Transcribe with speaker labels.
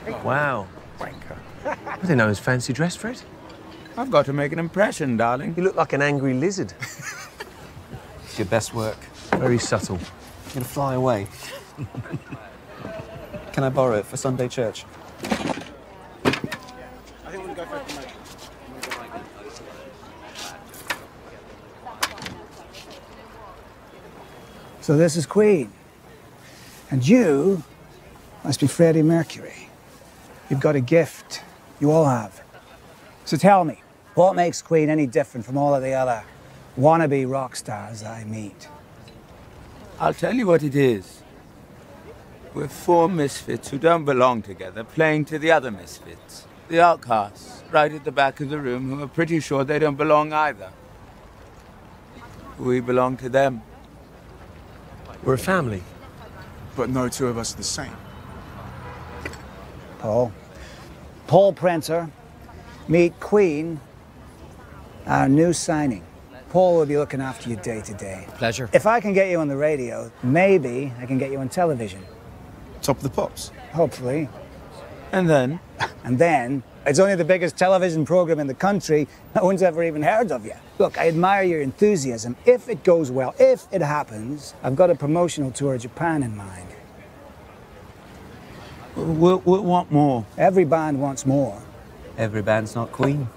Speaker 1: Wow.
Speaker 2: Wanker.
Speaker 1: I didn't know he was fancy dressed for it.
Speaker 2: I've got to make an impression, darling.
Speaker 1: You look like an angry lizard.
Speaker 3: It's your best work.
Speaker 1: Very subtle.
Speaker 3: You're gonna fly away. Can I borrow it for Sunday church?
Speaker 4: So this is Queen. And you must be Freddie Mercury. You've got a gift. You all have. So tell me, what makes Queen any different from all of the other wannabe rock stars I meet?
Speaker 2: I'll tell you what it is. We're four misfits who don't belong together, playing to the other misfits. The outcasts, right at the back of the room, who are pretty sure they don't belong either. We belong to them.
Speaker 1: We're a family.
Speaker 5: But no two of us are the same.
Speaker 4: Paul. Paul Printer. Meet Queen, our new signing. Paul will be looking after you day to day.
Speaker 3: Pleasure.
Speaker 4: If I can get you on the radio, maybe I can get you on television.
Speaker 5: Top of the pops.
Speaker 4: Hopefully.
Speaker 2: And then?
Speaker 4: And then, it's only the biggest television program in the country. No one's ever even heard of you. Look, I admire your enthusiasm. If it goes well, if it happens, I've got a promotional tour of Japan in mind.
Speaker 2: We'll want more.
Speaker 4: Every band wants more.
Speaker 3: Every band's not Queen.